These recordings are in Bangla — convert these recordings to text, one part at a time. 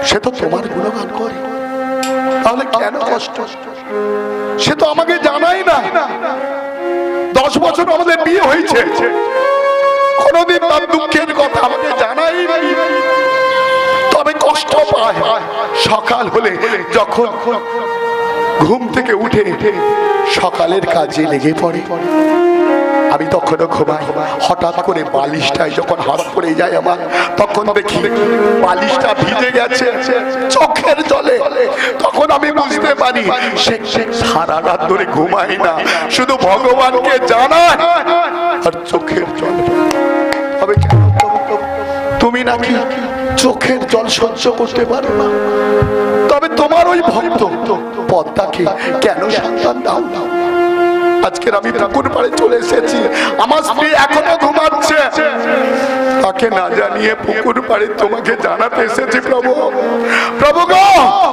সে তো তোমার গুণগান করে, তাহলে কেন কষ্ট? সে তো আমাকে জানাই না। 10 বছর আমাদের বিয়ে হয়েছে, কোনদিন তার দুঃখের কথা আমাকে জানাই নাই। তবে কষ্ট পায় সকাল হলে, যখন ঘুম থেকে উঠে সকালের কাজে লেগে পড়ে। আমি তখনও ঘুমাই, হঠাৎ করে বালিশটায় যখন হাত পড়ে যায় আমার, তখন দেখি বালিশটা ভিজে গেছে চোখের জলে। তখন আমি বুঝতে পারি সে সারা রাত ধরে ঘুমাই না, শুধু ভগবানকে জানায় আর চোখের জল। তবে তুমি নাকি চোখের জল সহ্য করতে পারো না, তবে তোমার ওই ভক্ত পদ্মাকে কেন সন্তান দাও না? আজকের আমি পুকুর পাড়ে চলে এসেছি, আমার স্ত্রী এখনো ঘুমাচ্ছে, তাকে না জানিয়ে পুকুর পাড়ে তোমাকে জানাতে এসেছি। প্রভু, প্রভু গো,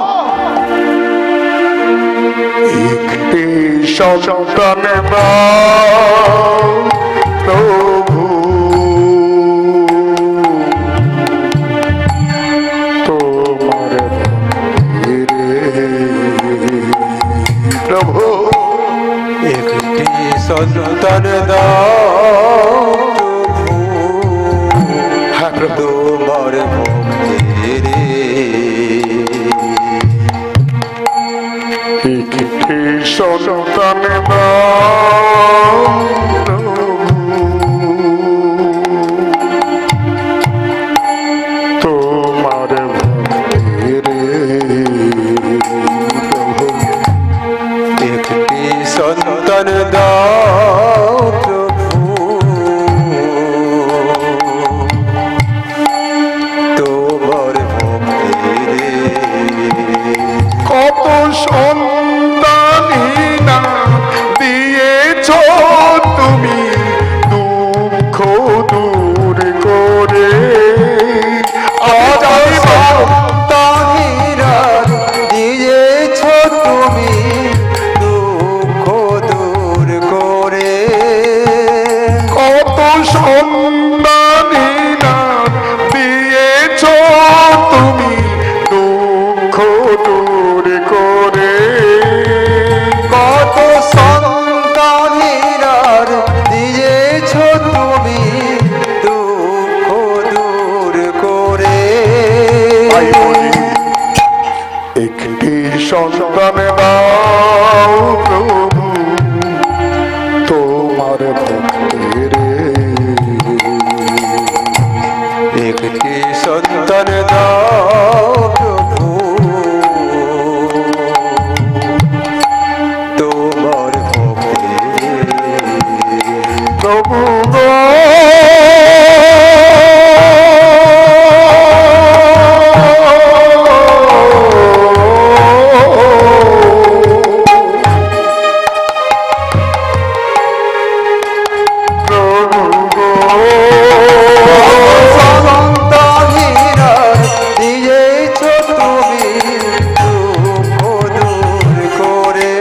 একটি সন্তান দাও প্রভু, তোমার প্রভু একটি সন্তান দাও প্রভু, তোমার ভক্তির একটি সন্তান দাও প্রভু, তোমার ভক্তির প্রভু। একটি সন্তান দাও প্রভু, তোমার ভক্তির কত সন্তানিনা দিয়েছ তুমি দুঃখ দূর করে, আজ আমি সন্তানেরা দিয়েছ তুমি দুঃখ দূর করে। কত সন্তানিনা দিয়েছ তুমি দুঃখ দূর করে, কত সন্তানেরা দিয়েছ তুমি দুঃখ দূর করে। একটি সন্তান দাও প্রভু, তোমার ভক্তির একটি সন্তান দাও প্রভু, তোমার ভক্তির প্রভু সন্তানেরা দিয়েছ তুমি দুঃখ দূর করে।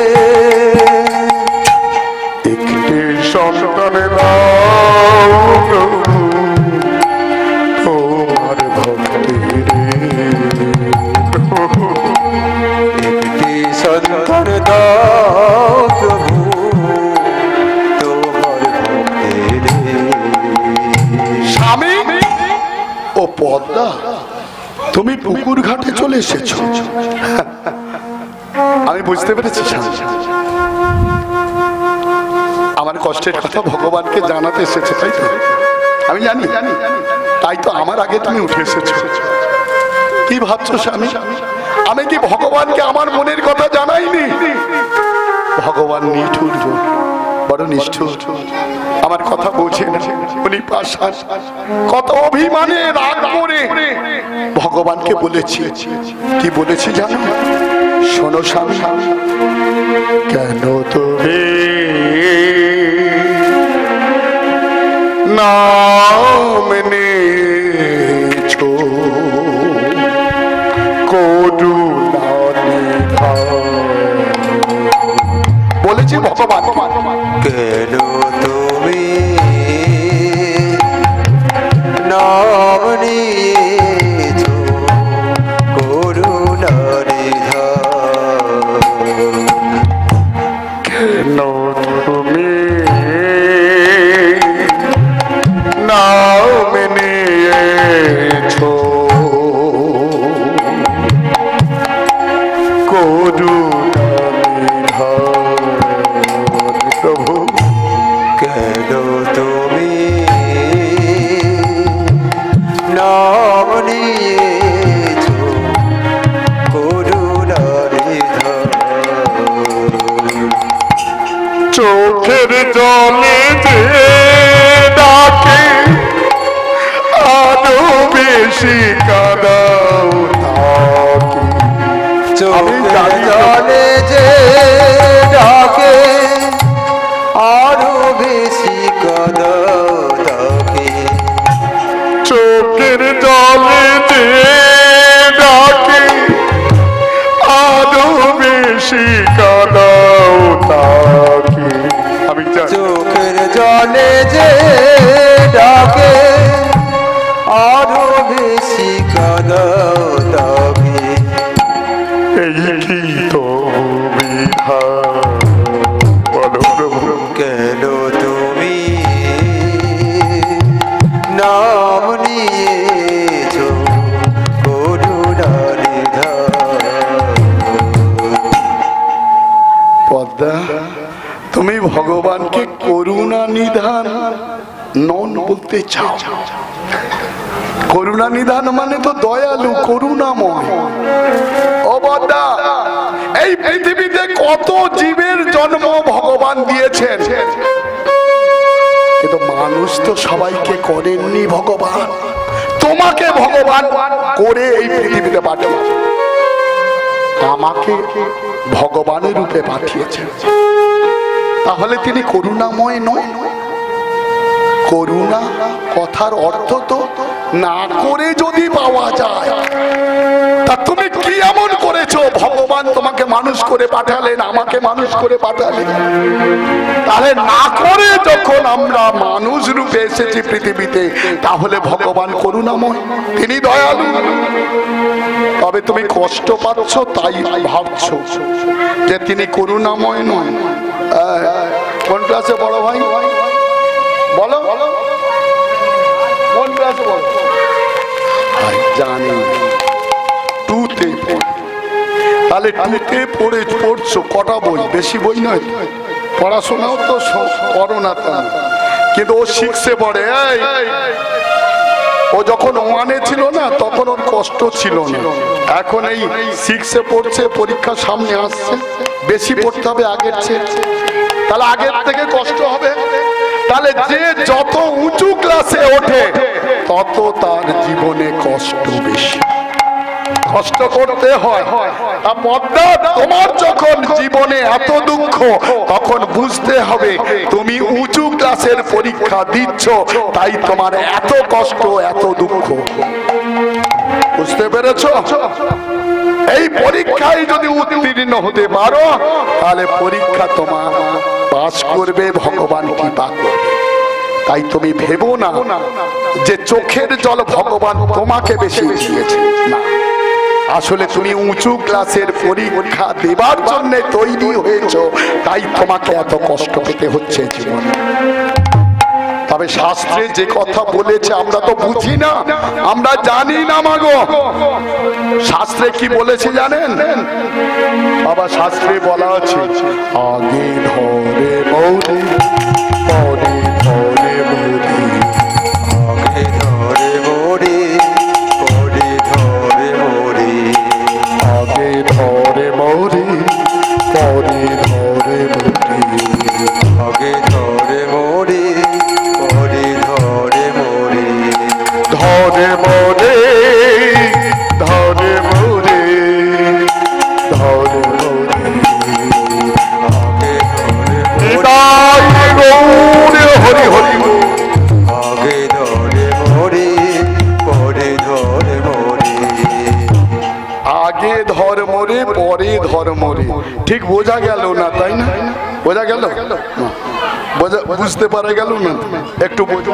একটি সন্তান দাও প্রভু, তোমার ভক্তির প্রভু। একটি সন্তান দাও প্রভু, তোমার ভক্তির স্বামী ও পদ্মা, তুমি পুকুর ঘাটে চলে এসেছ। আমি বুঝতে পেরেছি স্বামী, আমার কষ্টের কথা ভগবানকে জানাতে এসেছে, তাই তো? আমি জানি, তাই তো আমার আগে তুমি উঠে এসেছো। কি ভাবছো স্বামী, আমি কি ভগবানকে আমার মনের কথা জানাইনি? ভগবান নিঠুর, বড় নিষ্ঠুর, আমার কথা বোঝে না, উনি পাষাণ। কত অভিমানে রাগ করে ভগবানকে বলেছি, কি বলেছি জানো? শোনো স্বামী, কেন তুমি নাম নিয়েছো করুণা নিধান, বলেছি ভগবান। কেন তুমি নাম নিয়েছ করুণা নিধান প্রভু কেন তুমি নাম নিয়েছো করুণার ধার চোখের জলে যে ডাকে আরো বেশি কাদাও তাকে। চোখের জলে যে ডাকে আরো বেশি কাঁদাও তাকে চোখের জলে যে ডাকে আরো বেশি কাদাও তাকে। আমি জানি চোখের জলে যে ডাকে আরো বেশি কাঁদাও তাকে এই কি তো বিধান বলো প্রভু কেন তুমি নাম নিয়েছো করুণার ধার পদ্মা তুমি ভগবানকে করুণা নিধান নন বলতে চাও? করুণা নিধান মানে তো দয়ালু করুণাময়। ও পদ্মা, এই পৃথিবীতে কত জীবের জন্ম ভগবান দিয়েছেন, কিন্তু মানুষ তো সবাইকে করেননি ভগবান। তোমাকে ভগবান করে এই পৃথিবীতে পাঠিয়েছে, আমাকে ভগবানের রূপে পাঠিয়েছে। তাহলে তিনি করুণাময় নয়? করুণা কথার অর্থ তো না করে যদি পাওয়া যায়, তা তুমি কি এমন করেছো ভগবান তোমাকে মানুষ করে পাঠালেন, আমাকে মানুষ করে পাঠালেন? তাহলে না করে যখন আমরা মানুষ রূপে এসেছি পৃথিবীতে, তাহলে ভগবান করুণাময়, তিনি দয়ালু। তবে তুমি কষ্ট পাচ্ছ তাই ভাবছো যে তিনি করুণাময় নয়। কোন ক্লাসে বড় ভাই বলো, কোন ক্লাসে বলো? জানি টুতে। তাহলে টুতে পড়ছো কটা বই? বেশি বই নয়, পড়াশোনাও তো করো না তা, কিন্তু ও শিখছে পড়ে। ও যখন ওয়ানে ছিল না তখন ওর কষ্ট ছিল না, এখন এই সিক্সে পড়ছে, পরীক্ষা সামনে আসছে, বেশি পড়তে হবে আগের চেয়ে, তাহলে আগের থেকে কষ্ট হবে। তাহলে যে যত উঁচু ক্লাসে ওঠে তত তার জীবনে কষ্ট বেশি, কষ্ট করতে হয়। পদ্মা, তোমার যখন জীবনে এত দুঃখ, তখন বুঝতে হবে তুমি উঁচু ক্লাসের পরীক্ষা দিচ্ছ, তাই তোমার এত কষ্ট, এত দুঃখ। বুঝতে পেরেছো? এই পরীক্ষায় যদি উত্তীর্ণ হতে পারো, তাহলে পরীক্ষা তোমার পাস করবে, ভগবান কৃপা করবে। তাই তুমি ভেবো না যে চোখের জল ভগবান তোমাকে বেশি দিয়েছে, না। আসলে তুমি উঁচু ক্লাসের পরীক্ষা দেবার জন্য তৈরি হয়েছো, তাই তোমাকে এত কষ্ট পেতে হচ্ছে জীবনে। তবে শাস্ত্রে যে কথা বলেছে আমরা তো বুঝি না, আমরা জানি না মাগো। শাস্ত্রে কি বলেছে জানেন বাবা? শাস্ত্রে বলা আছে, আগে ধরে মৌরি, পরে ধরে মৌরি, আগে ধরে মোরে পরে ধরে মোরে আগে ধরে মৌরি, পরে ধরে মৌরি, আগে ধরে মোরে পরে ধরে মোরে ধরে মরে, ধরে মরে, ধরে মরে। আগে ধরে নিতাই গৌর হরি হরি বল। আগে ধরে মোরে পরে ধরে মোরে আগে ধর মরে, পরে ধর মরে। ঠিক বোঝা গেল না, তাই না? বোঝা গেল? বুঝতে পারা গেল না? একটু বোঝো।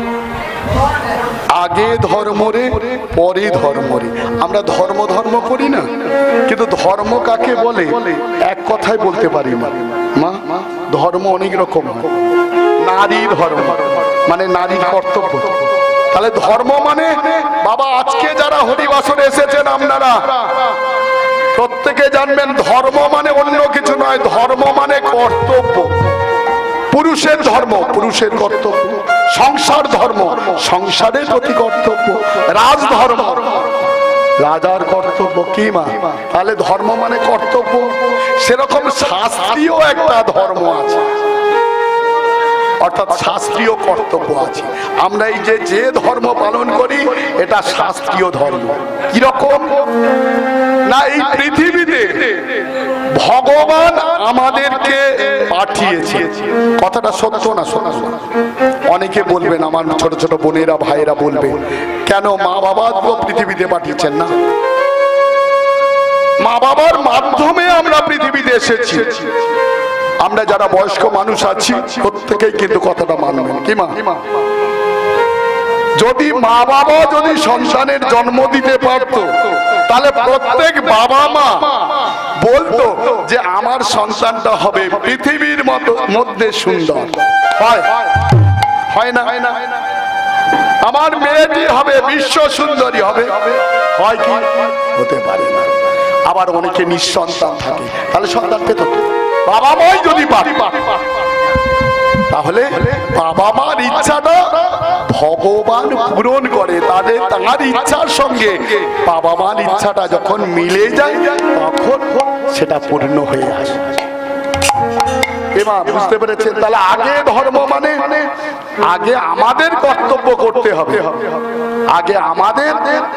আগে ধর্মরে, পরে ধর্মরে। আমরা ধর্ম ধর্ম করি না, কিন্তু ধর্ম কাকে বলে এক কথায় বলতে পারি না মা। ধর্ম অনেক রকম। নারী ধর্ম মানে নারীর কর্তব্য। তাহলে ধর্ম মানে বাবা, আজকে যারা হরিবাসরে এসেছেন আপনারা প্রত্যেকে প্রত্যেকে জানবেন ধর্ম মানে অন্য কিছু নয়, ধর্ম মানে কর্তব্য। পুরুষের ধর্ম পুরুষের কর্তব্য, সংসার ধর্ম সংসারের প্রতি কর্তব্য, রাজধর্ম রাজার কর্তব্য। কি মা? তাহলে ধর্ম মানে কর্তব্য। সেরকম শাস্ত্রীয় একটা ধর্ম আছে, অর্থাৎ শাস্ত্রীয় কর্তব্য আছে। আমরা এই যে ধর্ম পালন করি এটা শাস্ত্রীয় ধর্ম। কিরকম না, এই পৃথিবীতে ভগবান আমাদেরকে পাঠিয়েছে। কথাটা সত্য না সত্য? অনেকে বলবেন, আমার ছোট ছোট বোনেরা ভাইয়েরা বলবে, কেন মা বাবা তো পৃথিবীতে পাঠিয়েছেন না? মা বাবার মাধ্যমে আমরা পৃথিবীতে এসেছি। আমরা যারা বয়স্ক মানুষ আছি প্রত্যেকেই কিন্তু কথাটা মানবেন। কি মা? যদি মা বাবা যদি সন্তানের জন্ম দিতে পারত, তাহলে প্রত্যেক বাবা মা বলতো যে আমার সন্তানটা হবে পৃথিবীর মধ্যে সুন্দর। হয় না? আমার মেয়েটি হবে বিশ্ব সুন্দরী হবে। হয় কি? হতে পারে না। আবার অনেকে নিঃসন্তান থাকে, তাহলে সন্তান পেত বাবা মাই যদি পারে, তাহলে বাবা মার ইচ্ছাটা ভগবান পূরণ করে। তাদের তার ইচ্ছার সঙ্গে বাবা মার ইচ্ছাটা যখন মিলে যায় তখন সেটা পূর্ণ হয়ে আসে। এবার বুঝতে পেরেছেন? তাহলে আগে ধর্ম মানে আগে আমাদের কর্তব্য করতে হবে। আগে আমাদের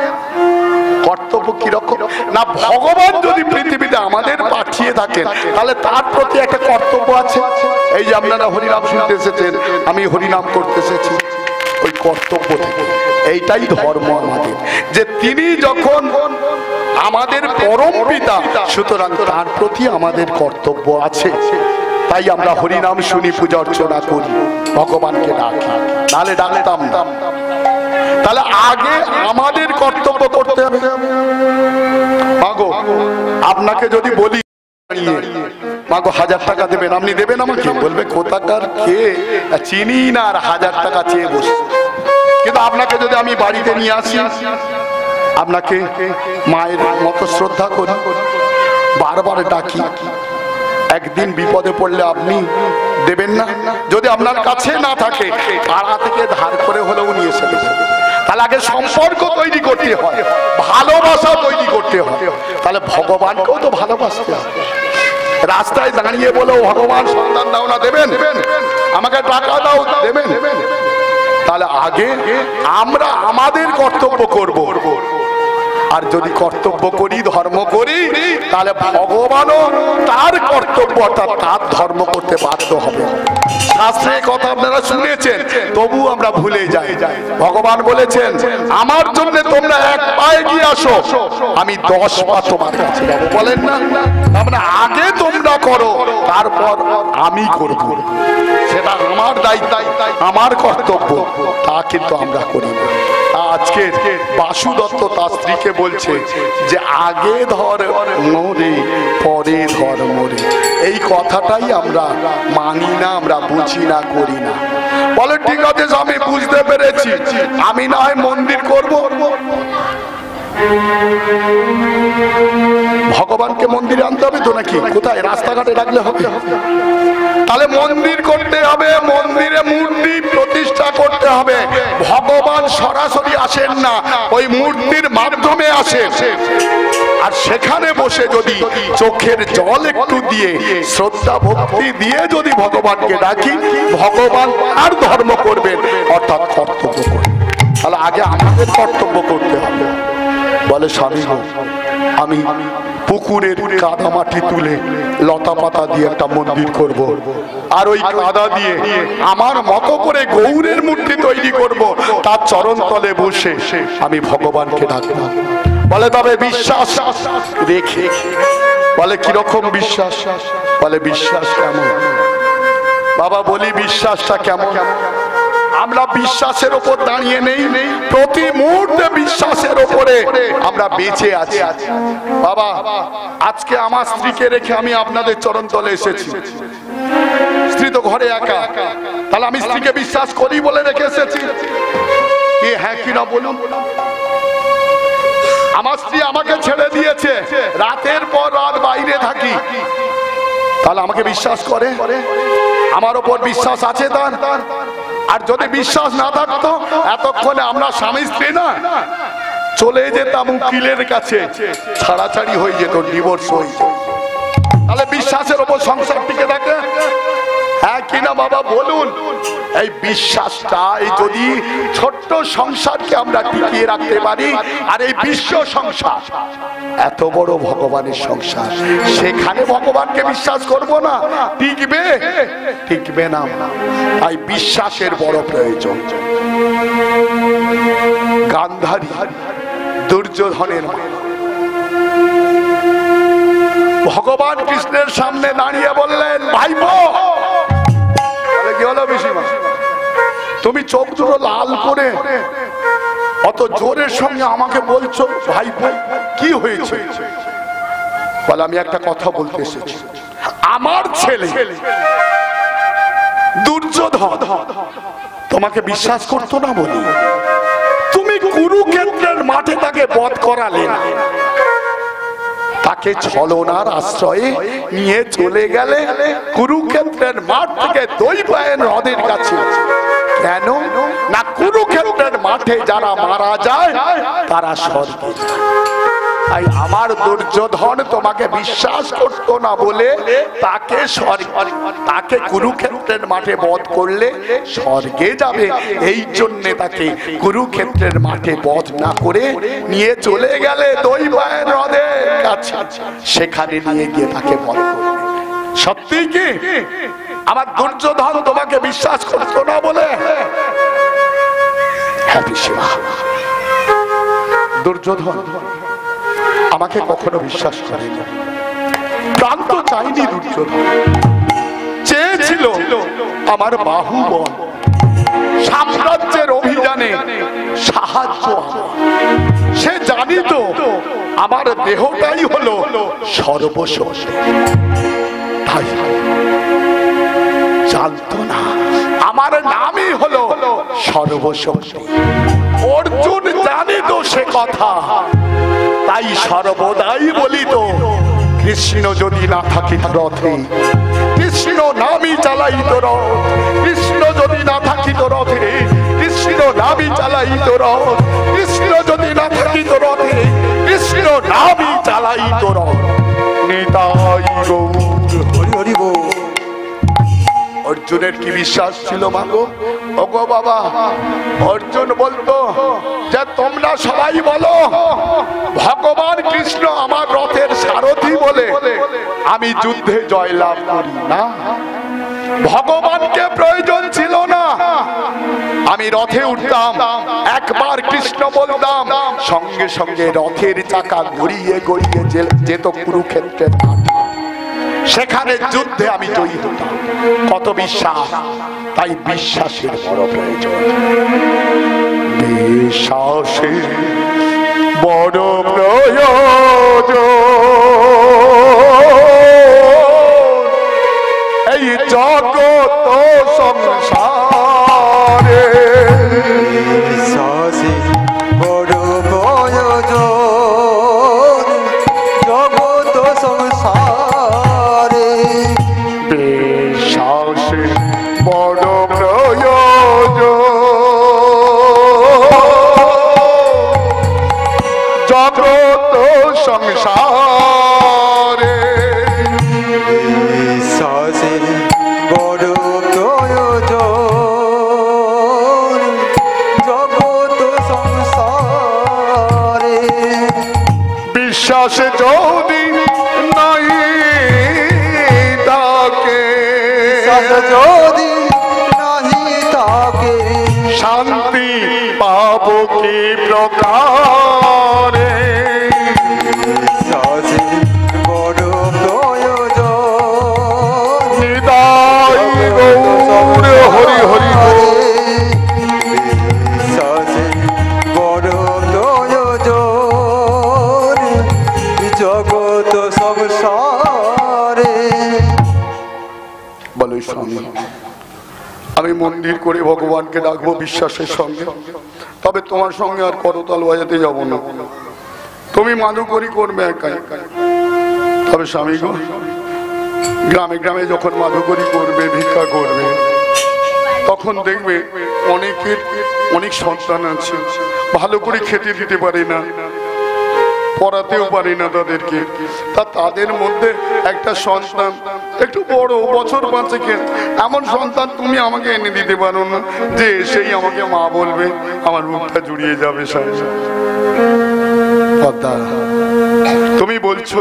কর্তব্য কিরকম না, ভগবান যদি পৃথিবীতে আমাদের পাঠিয়ে থাকেন তাহলে তার প্রতি একটা কর্তব্য আছে। এই যে আপনারা হরিনাম শুনতে এসেছেন, আমি হরিনাম করতে এসেছি, ওই কর্তব্য থেকে। এইটাই ধর্ম আমাদের, যে তিনি যখন আমাদের পরম পিতা, সুতরাং তার প্রতি আমাদের কর্তব্য আছে। তাই আমরা হরিনাম শুনি, পূজা অর্চনা করি, ভগবানকে ডাকি, নাহলে ডাকতাম না। তাহলে আগে আমাদের কর্তব্য করতে হবে। মাগো, আপনাকে যদি বলি মাগো 1000 টাকা দেবেন, আপনি দেবেন আমাকে? বলবে কোথাকার কে, চিনি না, আর 1000 টাকা চেয়ে বসে। কিন্তু আপনাকে যদি আমি বাড়িতে নিয়ে আসি, আপনাকে মায়ের মতো শ্রদ্ধা করি, বারবার ডাকি, একদিন বিপদে পড়লে আপনি দেবেন না? যদি আপনার কাছে না থাকে, পাড়া থেকে ধার করে হলেও নিয়ে এসে দেবেন। তাহলে আগে সম্পর্ক তৈরি করতে হয়, ভালোবাসা তৈরি করতে হয়। তাহলে ভগবানকেও তো ভালোবাসতে হবে। রাস্তায় দাঁড়িয়ে বলো ভগবান সন্তান দাও না, দেবেন? আমাকে টাকা দাও, দেবেন? তাহলে আগে আমরা আমাদের কর্তব্য করব। আর যদি কর্তব্য করি, ধর্ম করি, তাহলে ভগবানও তার কর্তব্য অর্থাৎ তার ধর্ম করতে বাধ্য হবে। শাস্ত্রের কথা আপনারা শুনেছেন, তবু আমরা ভুলে যাই। ভগবান বলেছেন, আমার জন্য তোমরা 1 পা এগিয়ে আসো, আমি 10 পা তোমার কাছে যাবো। বলেন না? মানে আগে তোমরা করো, তারপর আমি করব। সেটা আমার দায়িত্ব, আমার কর্তব্য, তা কিন্তু আমরা করি না। আজকে বাসু দত্ত তার স্ত্রীকে বলছে যে আগে ধর্ম রে পরে ধর্ম রে। এই কথাটাই আমরা মানি না, আমরা বুঝি না, করি না। বলে ঠিক আছে আমি বুঝতে পেরেছি, আমি না হয় মন্দির করব। ভগবানকে মন্দিরে আনতে হবে তো নাকি? কোথায়? রাস্তাঘাটে ডাকলে হবে? তাহলে মন্দির করতে হবে, মন্দিরে মূর্তি প্রতিষ্ঠা করতে হবে। ভগবান সরাসরি আসেন না, ওই মূর্তির মাধ্যমে আসে। আর সেখানে বসে যদি চোখের জল একটু দিয়ে, শ্রদ্ধা ভক্তি দিয়ে যদি ভগবানকে ডাকি, ভগবান আর ধর্ম করবেন, অর্থাৎ কর্তব্য করবেন। তাহলে আগে আমাদের কর্তব্য করতে হবে। বলে স্বামী, আমি পুকুরের কাদা মাটি তুলে লতা পাতা দিয়ে একটা মন্দির করব, আর ওই কাদা দিয়ে আমার মতো করে গৌরের মূর্তি তৈরি করব, তার চরণ তলে বসে আমি ভগবানকে ডাকবো। বলে তবে বিশ্বাস রেখে। বলে কিরকম বিশ্বাস? বলে বিশ্বাস কেমন? বাবা বলি বিশ্বাসটা কেমন? আমরা বিশ্বাসের উপর দাঁড়িয়ে নেই, প্রতি মুহূর্তে বিশ্বাসের উপরে আমরা বেঁচে আছি। বাবা আজকে আমার স্ত্রীকে রেখে আমি আপনাদের চরণ তলে এসেছি। স্ত্রী তো ঘরে একা, তাহলে আমি স্ত্রীকে বিশ্বাস করি বলে রেখে এসেছি। কি হ্যাঁ কিনা বলুন? আমার স্ত্রী আমাকে ছেড়ে দিয়েছে, রাতের পর রাত তাহলে আমাকে বিশ্বাস করে, আমার ওপর বিশ্বাস আছে তার। আর যদি বিশ্বাস না থাকতো এতক্ষণে আমরা স্বামী স্ত্রী না চলে যেতাম উকিলের কাছে, ছাড়াছাড়ি হয়ে যেত, ডিভোর্স হয়ে যেত। তাহলে বিশ্বাসের ওপর সংসার টিকে থাকে, হ্যাঁ কিনা বাবা বলুন? এই বিশ্বাসটাই যদি ছোট্ট সংসারকে আমরা টিকিয়ে রাখতে পারি, আর এই বিশ্ব সংসার এত বড় ভগবানের সংসার, সেখানে ভগবানকে বিশ্বাস করব না, টিকবে? টিকবে না। তাই বিশ্বাসের বড় প্রয়োজন। গান্ধারী দুর্যোধনের ভগবান কৃষ্ণের সামনে দাঁড়িয়ে বললেন, ভাইপো। কি হলো পিসিমা, তুমি চোখ দুটো লাল করে অত জোরের সঙ্গে আমাকে বলছো ভাইপো, কি হয়েছে? বলে আমি একটা কথা বলতে এসেছি। আমার ছেলে দুর্যোধন তোমাকে বিশ্বাস করতো না বলি তুমি কুরুক্ষেত্রের মাঠে তাকে বধ করালে, তাকে ছলনার আশ্রয়ে নিয়ে চলে গেলে কুরুক্ষেত্রের মাঠ থেকে দৈবায়ন হ্রদের কাছে। কেন না, কুরুক্ষেত্রের মাঠে যারা মারা যায় তারা স্বর্গে যায়। তাই আমার দুর্যোধন তোমাকে বিশ্বাস করতো না বলে তাকে কুরুক্ষেত্রের মাঠে বধ করলে স্বর্গে যাবে, এই জন্য তাকে কুরুক্ষেত্রের মাঠে বধ না করে নিয়ে চলে গেলে দৈবায়ন হ্রদের কাছে, সেখানে নিয়ে গিয়ে তাকে বধ করবে। সত্যি কি আমার দুর্যোধন তোমাকে বিশ্বাস করতো না বলে? হ্যাঁ পিসিমা, দুর্যোধন আমাকে কখনো বিশ্বাস করেনি, প্রাণ তো চাইনি। দুর্যোধন চেয়েছিল আমার বাহুবল, সাম্রাজ্যের অভিযানে সাহায্য। সে জানিত আমার দেহটাই হলো সর্বশক্তি, তাই জানতো না আমার নামই হলো সর্বশক্তি। অর্জুন জানিত সে কথা, তাই সর্বদাই বলিত কৃষ্ণ যদি না থাকিত রথে, কৃষ্ণ নামই চালাইত রথ, কৃষ্ণ যদি না থাকিত রথে, কৃষ্ণ নামই চালাইত রথ, কৃষ্ণ যদি না থাকিত রথে, কৃষ্ণ নামই চালাইত রথ। নিতাই গৌর হরি হরি বল। অর্জুনের কি বিশ্বাস ছিল মাগো? ওগো বাবা, অর্জুন বলতো যে তোমরা সবাই বলো ভগবান কৃষ্ণ আমার রথের সারথি বলে আমি যুদ্ধে জয়লাভ করি না। ভগবানকে প্রয়োজন ছিল না, আমি রথে উঠতাম, একবার কৃষ্ণ বলতাম, সঙ্গে সঙ্গে রথের চাকা গড়িয়ে গড়িয়ে যেত কুরুক্ষেত্রের মাঠে, সেখানে যুদ্ধে আমি জয়ী হতাম। কত বিশ্বাস, তাই বিশ্বাসের বড় প্রয়োজন। বিশ্বাসের বড় প্রয়োজন এই জগৎ সংসারে। বিশ্বাসের বড় প্রয়োজন জগৎ সংসারে। বিশ্বাসের বড় প্রয়োজন জগৎ সংসারে। বিশ্বাসের বড় প্রয়োজন জগৎ সংসারে। বিশ্বাস যদি নাই তাকে, যদি নাহি থাকে শান্তি পাবো কি প্রকারে। বিশ্বাসের বড় প্রয়োজন নিতাই গৌর হরি হরি বল। বিশ্বাসের বড় প্রয়োজন জগৎ সংসারে। বলো স্বামী, আমি মন্দির করে ভগবানকে ডাকবো বিশ্বাসের সঙ্গে, তবে তোমার সঙ্গে আর করতাল বাজাতে যাব না। তুমি মাদুকরি করবে একাই। তবে স্বামী গো, গ্রামে গ্রামে যখন মাধুকরী করবে, ভিক্ষা করবে, তখন দেখবে অনেকের অনেক সন্তান আছে, ভালো করে খেতে দিতে পারে না, পড়াতেও পারি না তাদেরকে। তাদের মধ্যে একটা সন্তান একটু বড়, বছর 5 এমন সন্তান তুমি আমাকে এনে দিতে পারো না, যে সেই আমাকে মা বলবে, আমার মুখটা জুড়িয়ে যাবে। পদ্মা, তুমি বলছো,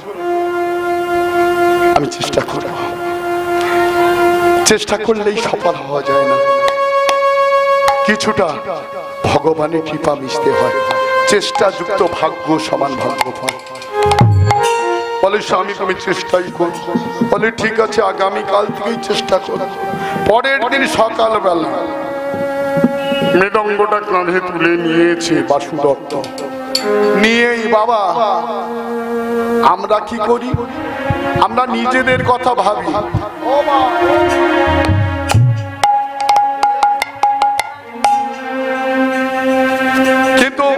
আমি চেষ্টা করব। চেষ্টা করলেই সফল হওয়া যায় না, কিছুটা ভগবানের কৃপা মিশতে হয়। চেষ্টা যুক্ত ভাগ্য সমান ভাগ্য ফল। বলে স্বামী তুমি চেষ্টাই করো। বলে ঠিক আছে, আগামীকাল থেকেই চেষ্টা করো। পরের দিন সকালবেলা মৃদঙ্গটা কাঁধে তুলে নিয়েছে বাসুদত্ত। নিয়েই বাবা, আমরা কি করি, আমরা নিজেদের কথা ভাবি। কিন্তু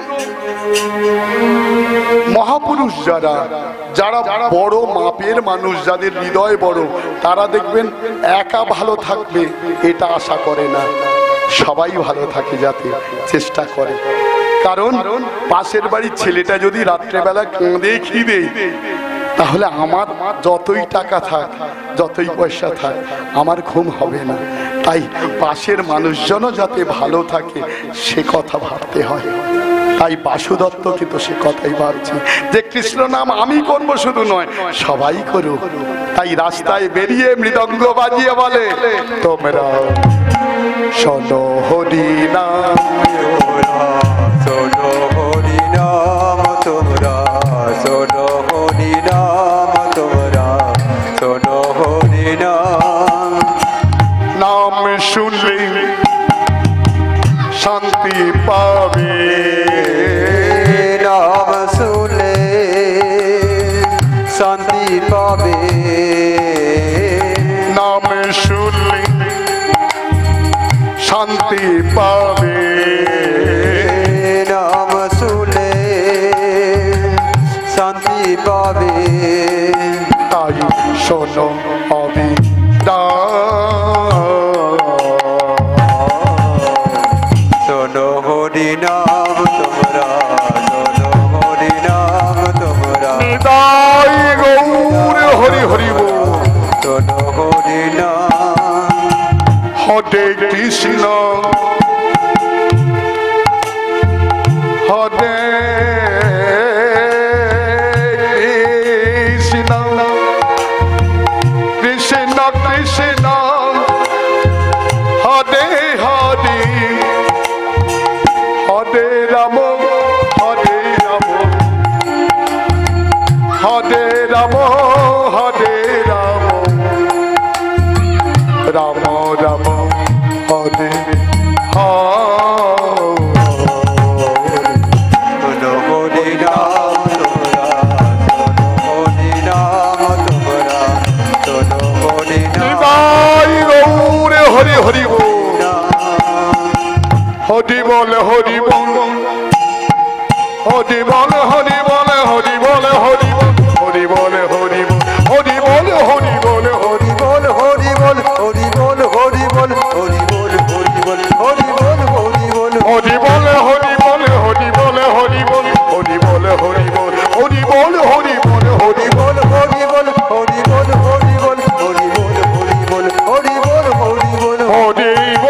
মহাপুরুষ যারা, যারা বড় মাপের মানুষ, যাদের হৃদয় বড়, তারা দেখবেন একা ভালো থাকবে এটা আশা করে না, সবাই ভালো থাকে যাতে চেষ্টা করে। কারণ পাশের বাড়ির ছেলেটা যদি রাত্রেবেলা কাঁদে খিদে, তাহলে আমার যতই টাকা থাক, যতই পয়সা থাক, আমার ঘুম হবে না। তাই পাশের মানুষজনও যাতে ভালো থাকে সে কথা ভাবতে হয়। তাই বাসুদত্ত কিন্তু সে কথাই ভাবছে যে কৃষ্ণ নাম আমি করবো শুধু নয়, সবাই করুক। তাই রাস্তায় বেরিয়ে মৃদঙ্গ বাজিয়ে বলে, তোমরা শোনো হরি নাম, শোনো হরি নাম, তোমরা শোনো হরি নাম, তোমরা শোনো হরি নাম। নাম শুনলে শান্তি পাবে, নাম শুনলে শান্তি পাবে, নাম শুনলে শান্তি পাবে, নাম শুনলে শান্তি পাবে। তাই শোনো অবি শোনো হরি নাম, তোমরা শোনো হরি নাম, তোমরা নিতাই গৌর হরি হরি বল। শোনো হরি নাম। হরে কৃষ্ণ হরে কৃষ্ণ, কৃষ্ণ কৃষ্ণ হরে হরে, হরে রাম হরে রাম, হরে রাম হরে রাম, রাম রাম হরে শোনো হরি নাম, তোমরা শোনো হরি নাম, তোমরা শোনো হরি নাম। গৌরে হরি হরি বল, হরি বল হরি বল, হরি বল হরি বল, হরি বল হরি বল, হরি বল হরি বল, হরি বল হরি বল, হরি বল হরি বল, হরি বল হরি বল, হরি বল হরি বল, হরি বল হরি বল, হরি বল হরি বল, হরি বল হরি বল, হরি বল হরি বল, হরি বল হরি বল, হরি হরি বল হরি বল, হরি বল হরি বল, হরি বল হরি বল, হরি বল হরি বল, হরি বল।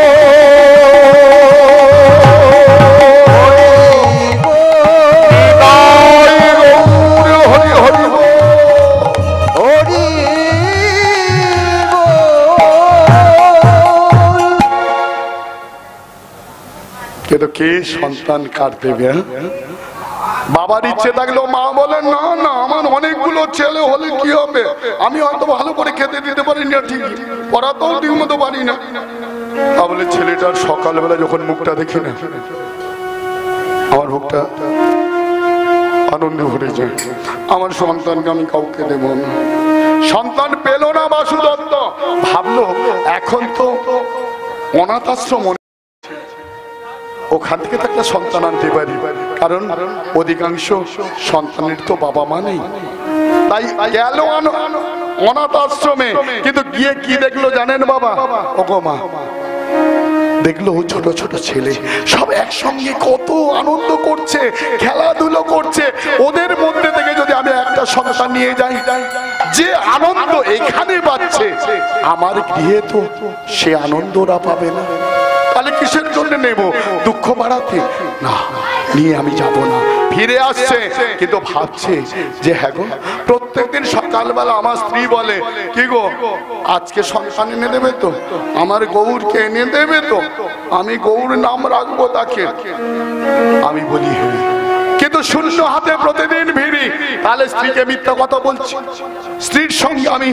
কিন্তু কে সন্তান কার দেবে? বাবার ইচ্ছে থাকলেও মা বলে না না, আমার অনেকগুলো ছেলে হলে কি হবে, আমি হয়তো ভালো করে খেতে দিতে পারি না, ঠিক পড়াতেও ঠিক মতো পারি না। তাহলে ছেলেটার সকালবেলা যখন মুখটা দেখি না, আমার মুখটা আনন্দে ভরে যায়। আমার সন্তানকে আমি কাউকে দেব না। সন্তান পেল না বাসুদত্ত, ভাবলো এখন তো অনাথ আশ্রম, ওখান থেকে তো একটা সন্তান আনতে পারি। কারণ অধিকাংশ সন্তানের তো বাবা মা নেই, তাই গেল অনাথ আশ্রমে, কিন্তু গিয়ে কি দেখলো জানেন বাবা? ওগো মা, দেখলো ছোট ছোট ছেলে সব একসঙ্গে কত আনন্দ করছে, খেলাধুলো করছে। ওদের মধ্যে থেকে যদি আমি একটা সন্তান নিয়ে যাই, যে আনন্দ এখানে পাচ্ছে আমার গৃহে তো সে আনন্দ ওরা পাবে না। তাহলে কিসের জন্য নেব? দুঃখ বাড়াতে? না, নিয়ে আমি যাব না। ফিরে আসছে, কিন্তু ভাবছে যে হ্যাঁ গো, প্রত্যেকদিন সকালবেলা আমার স্ত্রী বলে, কি গো আজকে সন্তান এনে দেবে তো, আমার গৌরকে এনে দেবে তো, আমি গৌর নাম রাখবো তাকে। আমি বলি হ্যাঁ, কিন্তু শূন্য হাতে প্রতিদিন ভিড়ি। তাহলে স্ত্রীকে মিথ্যা কথা বলছি, স্ত্রীর সঙ্গে আমি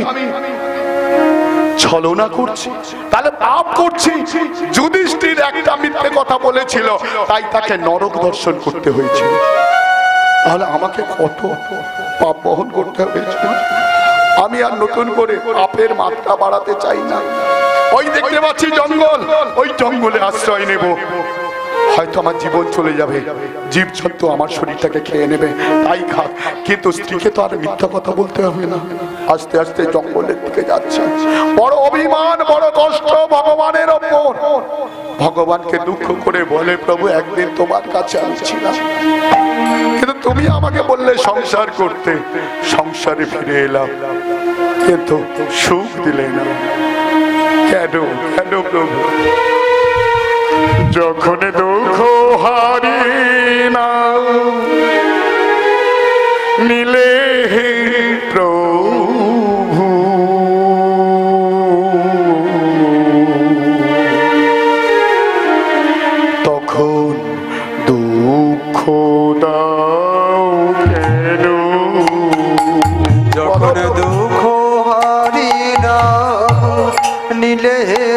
ছলনা করছি, তাহলে পাপ করছি। যুধিষ্ঠির একটা মিথ্যে কথা বলেছিল, তাই তাকে নরক দর্শন করতে হয়েছিল। তাহলে আমাকে কত পাপ বহন করতে হয়েছিল। আমি আর নতুন করে পাপের মাত্রা বাড়াতে চাই না। ওই দেখতে পাচ্ছি জঙ্গল, ওই জঙ্গলে আশ্রয় নেব। হয়তো আমার জীবন চলে যাবে, জীবজন্তু আমার শরীরটাকে খেয়ে নেবে, তাই খাক, কিন্তু স্ত্রীকে তো আর মিথ্যা কথা বলতে হবে না। আস্তে আস্তে জঙ্গলের দিকে যাচ্ছে, বড় অভিমান, বড় কষ্ট ভগবানের ওপর। ভগবানকে দুঃখ করে বলে, প্রভু একদিন তোমার কাছে আমি ছিলাম, কিন্তু তুমি আমাকে বললে সংসার করতে, সংসারে ফিরে এলাম, কিন্তু সুখ দিলে না। কেন কেন প্রভু? যখন দুঃখ হারি না নিলে হে প্রভু, তখন দুঃখ দাও কেন? যখন দুঃখ হারি না নিলে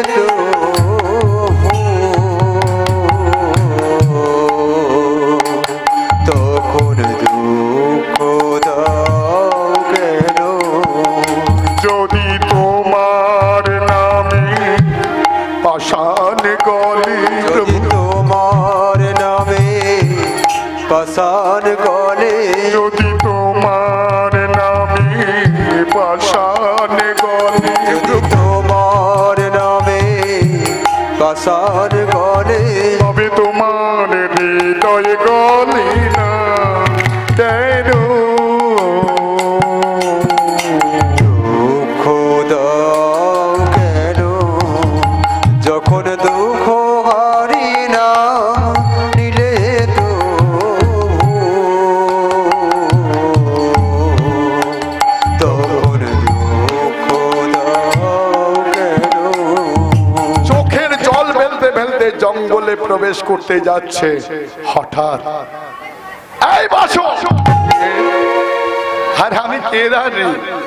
তখন দুঃখ দাও কেন? যদি তোমার নামে পাষাণ গলে, যদি তোমার নামে পাষাণ গলে, যদি তোমার নামে পাষাণ গলে, যদি তোমার নামে পাষাণ গলে, তবে তোমার হৃদয় গলে না কেন? দুঃখ দাও কেন? যখন দুঃখ হারি না নিলে তো তখন দুঃখ দাও কেন? চোখের জল ফেলতে ফেলতে জঙ্গলে প্রবেশ করতে যাচ্ছে, হঠাৎ এই বাসো, আর আমি কেদারি,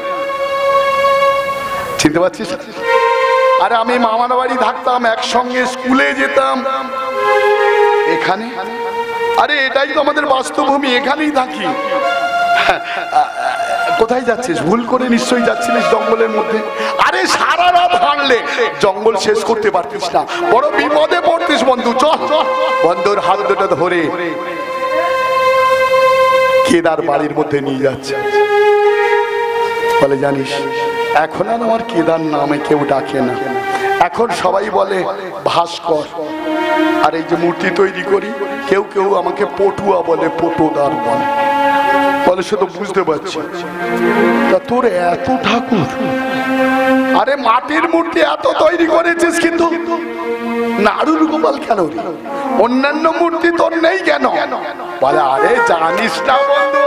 চিনতে পারছিস? আরে আমি মামার বাড়ি থাকতাম, একসঙ্গে স্কুলে যেতাম, এখানে, আরে এটাই তো আমাদের বাস্তবভূমি, এখানেই থাকি। কোথায় যাচ্ছিস? ভুল করে নিশ্চয়ই যাচ্ছিলিস জঙ্গলের মধ্যে। আরে সারা রাত হাঁটলে জঙ্গল শেষ করতে পারতিস না, বড় বিপদে পড়তিস বন্ধু। চল, বন্ধুর হাত দুটো ধরে কেদার বাড়ির মধ্যে নিয়ে যাচ্ছে। বলে জানিস, এখন আর আমার কেদার নামে কেউ ডাকে না, এখন সবাই বলে ভাস্কর। আর এই যে মূর্তি তৈরি করি, কেউ কেউ আমাকে পটুয়া বলে, পটোদার বলে। বলে সে তো বুঝতে পারছি, তা তোর এত ঠাকুর, আরে মাটির মূর্তি এত তৈরি করেছিস, কিন্তু নাড়ুর গোপাল কেন রে? অন্যান্য মূর্তি তোর নেই কেন? বলে আরে জানিস না বন্ধু,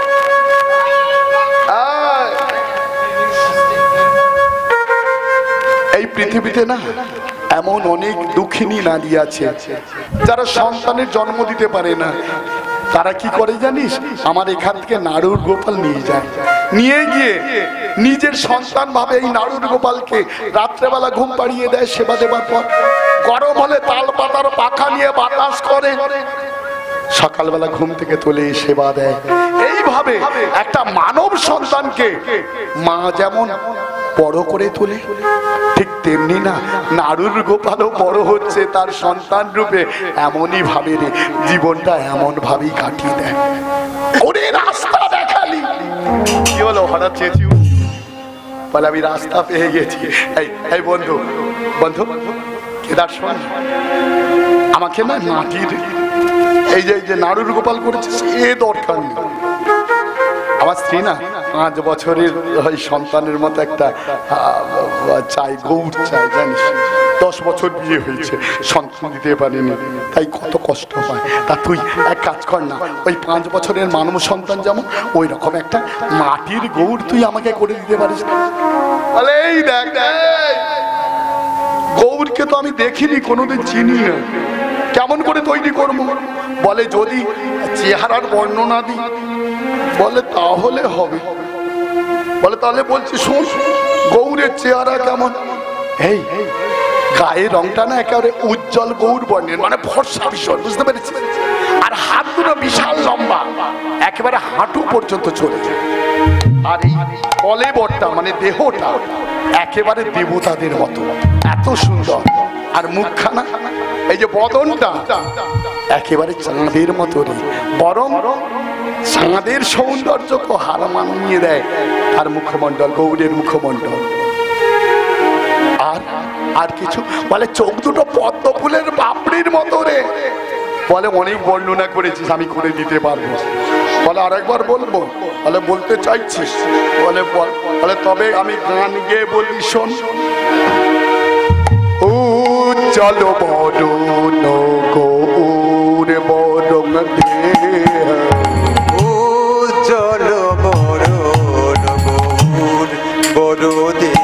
এই পৃথিবীতে না এমন অনেক দুঃখিনী নারী আছে যারা সন্তানের জন্ম দিতে পারে না। তারা কি করে জানিস? আমার এখান থেকে নাড়ুর গোপাল নিয়ে যায়, নিয়ে গিয়ে নিজের সন্তান ভাবে এই নাড়ুর গোপালকে রাত্রেবেলা ঘুম পাড়িয়ে দেয়। সেবা দেবার পর গরম হলে তাল পাতার পাখা নিয়ে বাতাস করে, সকালবেলা ঘুম থেকে তুলে সেবা দেয়। এইভাবে একটা মানব সন্তানকে মা যেমন বড় করে তোলে, ঠিক তেমনি না নাড়ুর গোপালও বড় হচ্ছে তার সন্তান রূপে এমনই ভাবে রে, জীবনটা এমন ভাবেই কাটিয়ে দেয়। ওরে রাস্তা দেখালি, কি হলো হঠাৎ চেঁচিয়ে বলে আমি রাস্তা পেয়ে গেছি। এই বন্ধু বন্ধু কেদার শোন, আমাকে না মাটির এই যে নাড়ুর গোপাল করেছিস এ দরকার নেই। আমার স্ত্রী না 5 বছরের ওই সন্তানের মতো একটা চাই, গৌর চাই জানিস। 10 বছর বিয়ে হয়েছে, সন্তান দিতে পারিনি, তাই কত কষ্ট হয়। তা তুই এক কাজ কর না, ওই 5 বছরের মানব সন্তান যেমন ওই রকম একটা মাটির গৌর তুই আমাকে করে দিতে পারিস না? বলে এই দেখ গৌরকে তো আমি দেখিনি, কোনোদিন চিনি না, কেমন করে তৈরি করবো? বলে যদি চেহারার বর্ণনা দিই, বলে তাহলে হবে। বলে তাহলে বলছি শোন, গৌরের চেহারা কেমন? এই গায়ের রংটা না একেবারে উজ্জ্বল গৌর বর্ণের, মানে ফর্সা ভীষণ, বুঝতে পেরেছি? আর হাত দুটো বিশাল লম্বা, একেবারে হাঁটু পর্যন্ত চলে যায়। আর এই কলেবরটা মানে দেহটা একেবারে দেবতাদের মতো, এত সুন্দর। আর মুখখানা, এই যে বদনটা একেবারে চাঁদের মতো রে, বরং চাঁদের সৌন্দর্যকে হার মানিয়ে দেয় আর মুখমণ্ডল, গৌরের মুখমণ্ডল। আর আর কিছু বলে চোখ দুটো পদ্ম ফুলের পাপড়ির মতো রে। বলে অনেক বর্ণনা করেছিস, আমি করে দিতে পারবো। বলে আরেকবার বলবো? বলে বলতে চাইছিস? বলে বলে তবে আমি গান গেয়ে বলি শোন। ও চলো বরণ গৌর বরণ দেহ, ও চলো বরণ গৌর বরণ দেহ,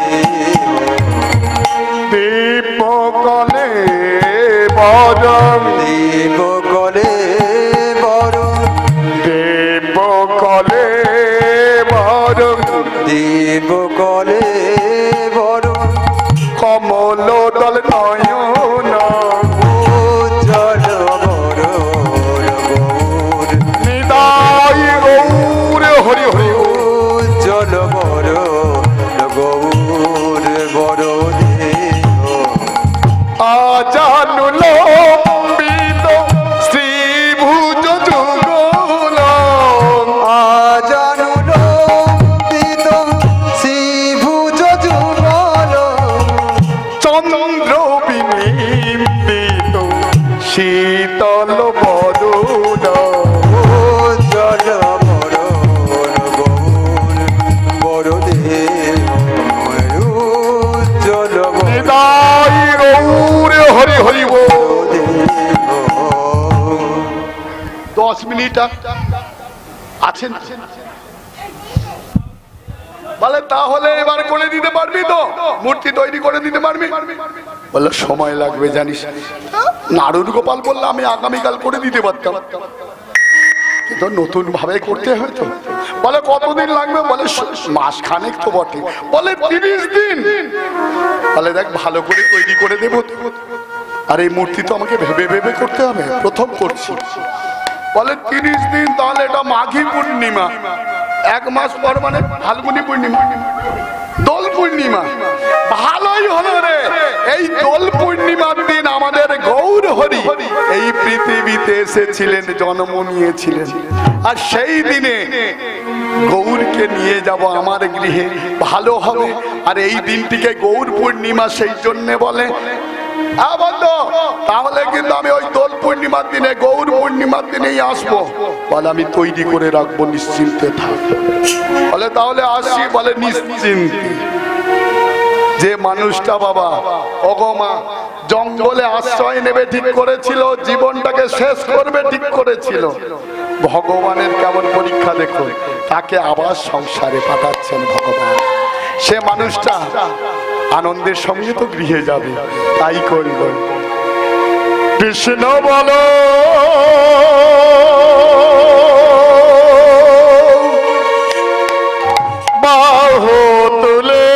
দীপ কলে বরণ, দীপ কলে বরণ, দীপ কলে বরণ, দীপ কলে বরণ, কমল দল নয়ন, ও চলো বরণ গৌর নিদাই গৌর হরি হরি। ও চলো বরণ গৌর বরণ দেহ, আজানুল বিদ শ্রীভুজ যুগল, আজানুল বিদ শ্রীভুজ যুগল, চন্দ্র বিনিন্দিত শীতল বদন, ও চলো বরণ গৌর বরণ দেহ, ও চলো নিদাই গৌর হরি হরি বল। 10 মিনিট আছেন? বলে তাহলে এবার করে দিতে পারবি তো, মূর্তি তৈরি করে দিতে পারবি? বলে সময় লাগবে জানিস। নাড়ুর গোপাল বললে আমি আগামীকাল করে দিতে পারতাম, কিন্তু নতুন ভাবে করতে হয় তো। বলে কতদিন লাগবে? বলে মাসখানেক তো বটে। বলে 30 দিন। বলে দেখ ভালো করে তৈরি করে দেবো, আর এই মূর্তি তো আমাকে ভেবে ভেবে করতে হবে, প্রথম করছি। বলে 30 দিন, তাহলে এটা মাঘী পূর্ণিমা, 1 মাস পর মানে ফাল্গুনী পূর্ণিমা, দোল পূর্ণিমা। ভালোই হলো রে, এই দোল পূর্ণিমার দিন আমাদের গৌর হরি এই পৃথিবীতে এসেছিলেন, জন্ম নিয়েছিলেন। আর সেই দিনে গৌরকে নিয়ে যাব আমার গৃহে, ভালো হবে। আর এই দিনটিকে গৌর পূর্ণিমা সেই জন্য বলে। তাহলে কিন্তু আমি ওই দোল পূর্ণিমার দিনে, গৌর পূর্ণিমার দিনেই আসবো। বলে আমি তৈরি করে রাখবো, নিশ্চিন্তে থাক। বলে তাহলে আসি? বলে নিশ্চিন্তে। যে মানুষটা বাবা অগমা জঙ্গলে আশ্রয় নেবে ঠিক করেছিল, জীবনটাকে শেষ করবে ঠিক করেছিল, ভগবানের কেমন পরীক্ষা দেখুন, তাকে আবার সংসারে পাঠাচ্ছেন ভগবান। সে মানুষটা আনন্দের সঙ্গে তো গৃহে যাবে, তাই করল। কৃষ্ণ বলো বাহু তুলে,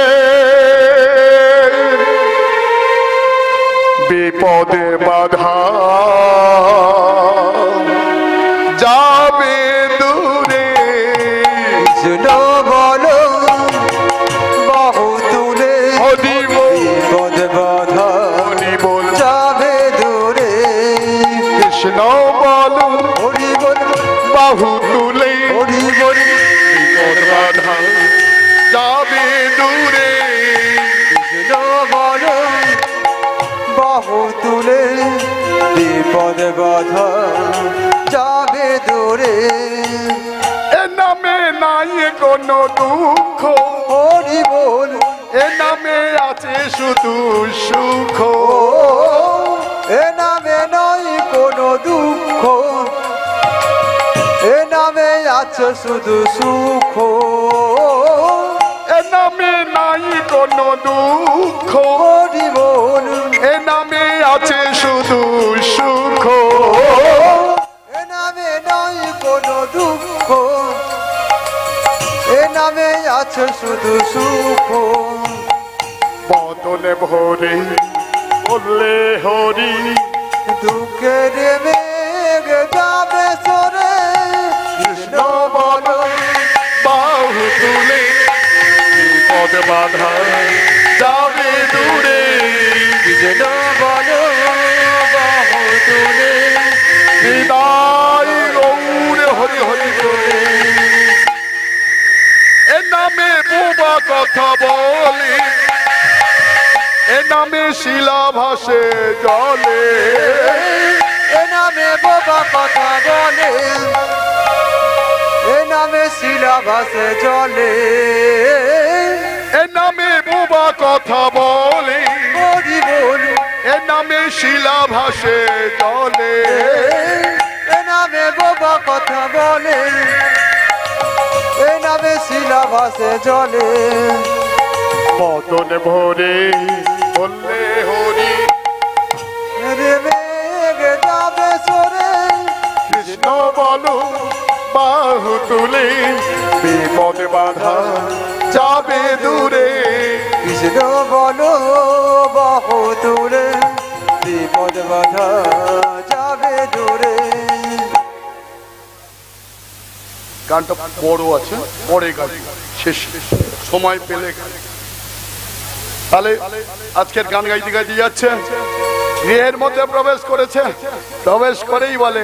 বিপদে বাধা যাবে দূরে। কৃষ্ণ বলো বাহু বিপদ বাধা যাবে দূরে এ নামে নাই কোনো দুঃখ হরি বল এ নামে আছে শুধু সুখ এ নামে নাই কোনো দুঃখ এ নামে আছে শুধু সুখ এ নামে নাই কোনো দুঃখ হরি বল এ নামে আছে শুধু সুখ এ নামে নাই কোনো দুঃখ এ নামে আছে শুধু সুখ বদলে ভরে বললে হরি দুঃখের মেঘ যাবে সরে কৃষ্ণ বল বাহু তুলে বিপদ বাধা যাবে দূরে কৃষ্ণ বল বাহু তুলে হৃদয় গৌর হরি হরি বলে এ নামে বোবা কথা বলে এ নামে শিলা ভাসে জলে এ নামে বাবা কথা বলে এ নামে শিলা ভাসে জলে এ নামে বোবা কথা বলে হরি বল এ নামে শিলা ভাসে জলে এ নামে বাবা কথা বলে এ নামে শিলা ভাসে জলে বদনে ভরে বললে হরি রে মেঘ যাবে সরে কৃষ্ণ বলো বাহু তুলে বিপদ বাধা যাবে দূরে কৃষ্ণ বলো বাহু তুলে বিপদ বাধা যাবে দূরে গানটা বড় আছে পরে গান শেষ সময় পেলে গান। তাহলে আজকের গান গাইতে গাইতে যাচ্ছে গৃহের মধ্যে প্রবেশ করেছে প্রবেশ করেই বলে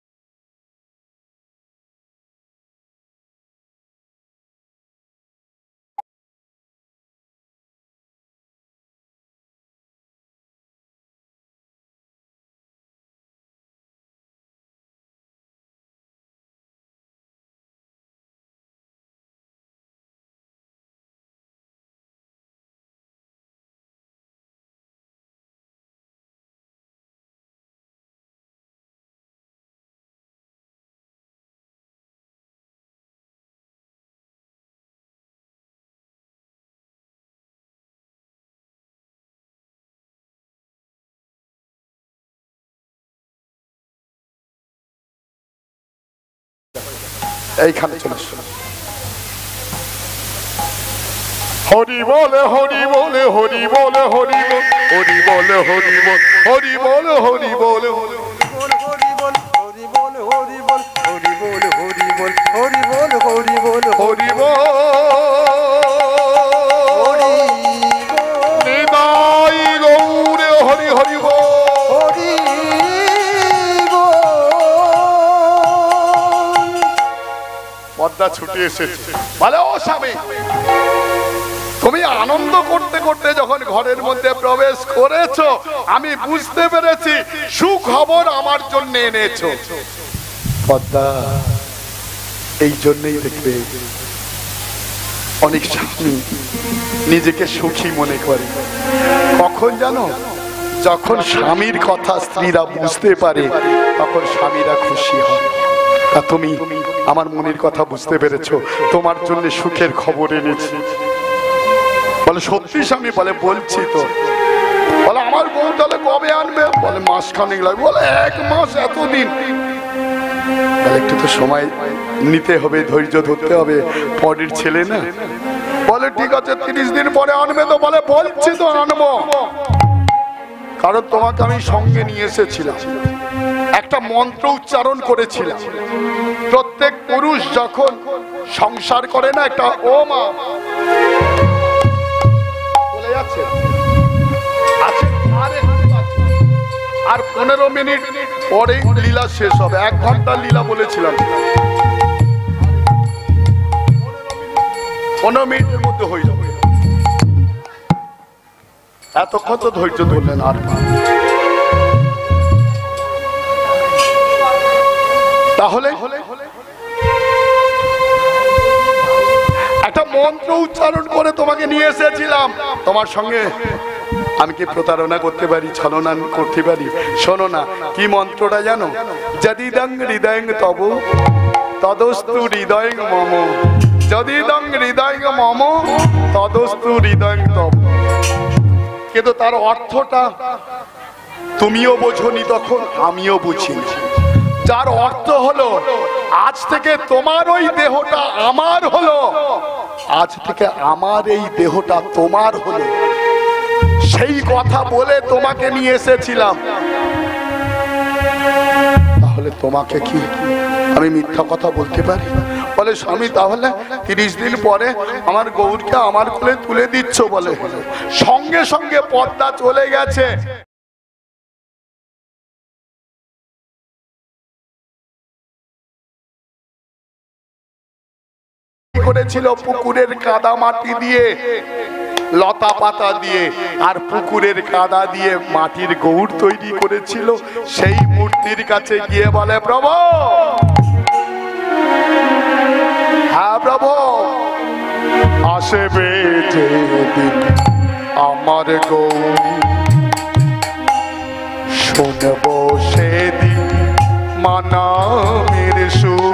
এইখানে চলে আসো। হরি বলে হরি বলে হরি বলে হরি বল হরি বলে হরি বল হরি বলে হরি বলে হরি বল হরি বল হরি বল হরি বল হরি বল হরি বল হরি বল হরি বল হরি বল নিতাই গৌরে হরি হরি বল হরি পদ্মা ছুটে এসেছে বলে ও স্বামী তুমি আনন্দ করতে করতে যখন ঘরের মধ্যে প্রবেশ করেছো আমি বুঝতে পেরেছি সুখবর আমার জন্য এনেছো পদ্মা এই জন্যই দেখবে অনেক স্বামী নিজেকে সুখী মনে করে কখন জানো যখন স্বামীর কথা স্ত্রীরা বুঝতে পারে তখন স্বামীরা খুশি হয় আর তুমি আমার মনের কথা বুঝতে পেরেছো তোমার জন্য সুখের খবর এনেছি বলে সত্যি স্বামী বলে বলছি তো বলে আমার বউ তাহলে কবে আনবে বলে মাসখানেক লাগবে বলে 1 মাস এতদিন বলে একটু তো সময় নিতে হবে ধৈর্য ধরতে হবে পরের ছেলে না বলে ঠিক আছে 30 দিন পরে আনবে তো বলে বলছি তো আনবো কারণ তোমাকে আমি সঙ্গে নিয়ে এসেছিলাম একটা মন্ত্র উচ্চারণ করেছিলাম প্রত্যেক পুরুষ যখন সংসার করে না একটা ও মা বলে যাচ্ছে আছে আর 15 মিনিট পরে লীলা শেষ হবে 1 ঘন্টা লীলা বলেছিলাম 15 মিনিটের মধ্যে হয়ে যাবে এতক্ষণ তো ধৈর্য ধরলেন আর তাহলে একটা মন্ত্র উচ্চারণ করে তোমাকে নিয়ে এসেছিলাম। তোমার সঙ্গে আমি কি প্রতারণা করতে পারি, ছলনা করতে পারি? শোনো না, কি মন্ত্রটা জানো? যদিদং হৃদয়ং তব তদস্তু হৃদয়ং মম, যদিদং হৃদয়ং মম তদস্তু হৃদয়ং তব। কিন্তু তার অর্থটা তুমিও বোঝনি তখন, আমিও বুঝিনি। যার অর্থ হলো আজ থেকে তোমার ওই দেহটা আমার হলো, আজ থেকে আমার এই দেহটা তোমার হলো, সেই কথা বলে তোমাকে নিয়ে এসেছিলাম। তাহলে তোমাকে কি আমি মিথ্যা কথা বলতে পারি? বলে স্বামী তাহলে 30 দিন পরে আমার গৌরকে আমার কোলে তুলে দিচ্ছ বলে। সঙ্গে সঙ্গে পর্দা চলে গেছে। করেছিল পুকুরের কাদা মাটি দিয়ে, লতা পাতা দিয়ে, আর পুকুরের কাদা দিয়ে মাটির গৌর তৈরি করেছিল। সেই মূর্তির কাছে গিয়ে বলে প্রভু, হ্যাঁ প্রভু, আসবে যেদিন আমার গৌর, শুনবো সেদিন মানামের সুর।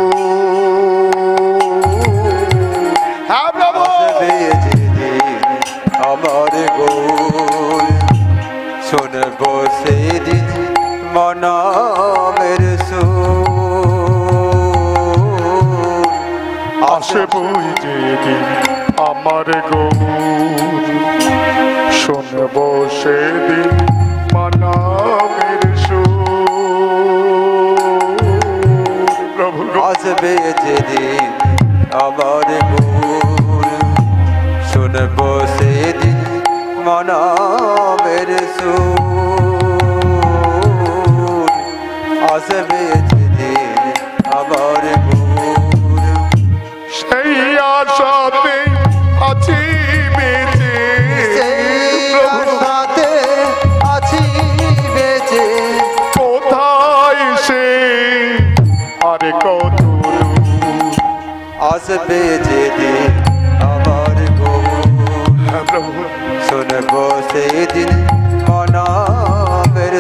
আমার গৌর, শুনবো সেদিন মনামের সুর। আসবো যেদিন আমার গৌর, শুনবো সেদিন মানামের সুর। প্রভু আসবে যেদিন আমার গৌর, শুনবো সেদিন মনামের সুর। আসবে যেদিন আমার গৌর, সেই আশাতে আছি বেঁচে, সেই আশাতে আছি বেঁচে। কোথায় সে আরে কত আসবে যেদিন আমার গৌর, শুনবো সেদিন মনামের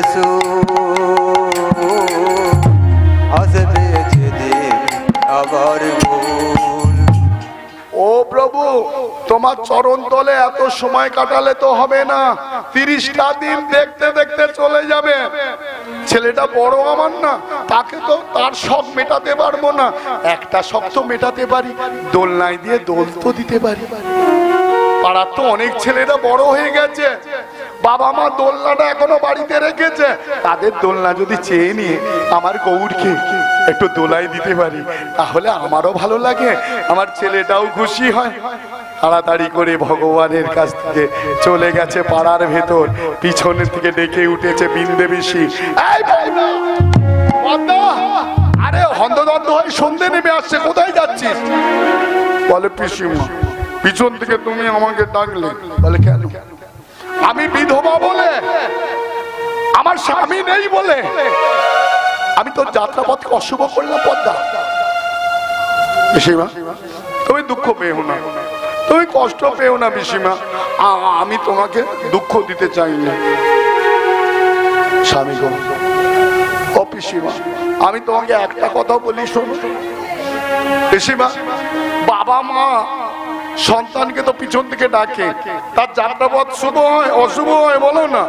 সুর। আসবে যেদিন আমার গৌর। ও প্রভু, তোমার চরণ তলে এত সময় কাটালে তো হবে না। 30টা দিন দেখতে দেখতে চলে যাবে। ছেলেটা বড় আমার না, তাকে তো তার শখ মেটাতে পারবো না। একটা শখ তো মেটাতে পারি, দোলনায় দিয়ে দোল তো দিতে পারি। পাড়ার তো অনেক ছেলেরা বড় হয়ে গেছে, বাবা মা দোলনাটা এখনো বাড়িতে রেখেছে। তাদের দোলনা যদি চেয়ে নিয়ে আমার গৌরকে একটু দোলাই দিতে পারি, তাহলে আমারও ভালো লাগে, আমার ছেলেটাও খুশি হয়। তাড়াতাড়ি করে ভগবানের কাছ থেকে চলে গেছে পাড়ার ভেতর। পিছনের থেকে ডেকে উঠেছে বিন্দেবেশী, এই পদ্মা, আরে হন্তদন্ত হয়ে সন্ধে নেমে আসছে, কোথায় যাচ্ছিস? বলে পিসিমা, পিছন থেকে তুমি আমাকে ডাকলে। বলে কেন? আমি বিধবা বলে, আমার স্বামী নেই বলে আমি তো যাত্রাপথকে অশুভ করলাম। পদ্মা, পিসিমা তুমি দুঃখ পেও না, তুমি কষ্ট পেও না পিসিমা, আমি তোমাকে দুঃখ দিতে চাই না। স্বামী গো, ও পিসিমা, আমি তোমাকে একটা কথা বলি শোনো। পিসিমা, বাবা মা সন্তানকে তো পিছন থেকে ডাকে, তার যাত্রাপথ শুভ হয় অশুভ হয় বলো না?